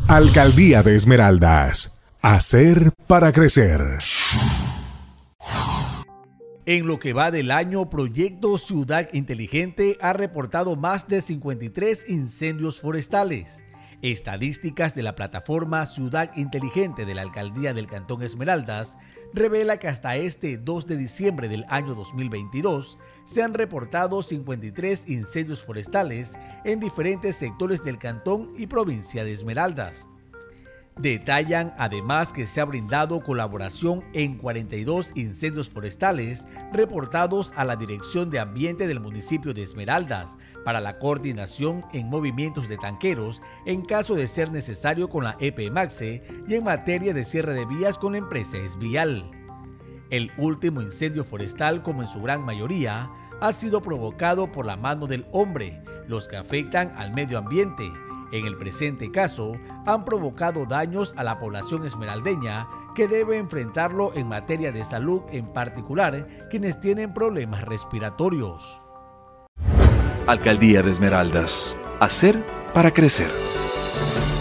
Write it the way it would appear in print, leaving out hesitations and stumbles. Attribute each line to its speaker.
Speaker 1: Alcaldía de Esmeraldas. Hacer para crecer.
Speaker 2: En lo que va del año, Proyecto Ciudad Inteligente ha reportado más de 53 incendios forestales. Estadísticas de la plataforma Ciudad Inteligente de la Alcaldía del Cantón Esmeraldas revela que hasta este 2 de diciembre del año 2022 se han reportado 53 incendios forestales en diferentes sectores del cantón y provincia de Esmeraldas. Detallan además que se ha brindado colaboración en 42 incendios forestales reportados a la Dirección de Ambiente del municipio de Esmeraldas para la coordinación en movimientos de tanqueros en caso de ser necesario con la EPMAXE y en materia de cierre de vías con la empresa Esvial. El último incendio forestal, como en su gran mayoría, ha sido provocado por la mano del hombre, los que afectan al medio ambiente. En el presente caso, han provocado daños a la población esmeraldeña que debe enfrentarlo en materia de salud, en particular quienes tienen problemas respiratorios.
Speaker 3: Alcaldía de Esmeraldas. Hacer para crecer.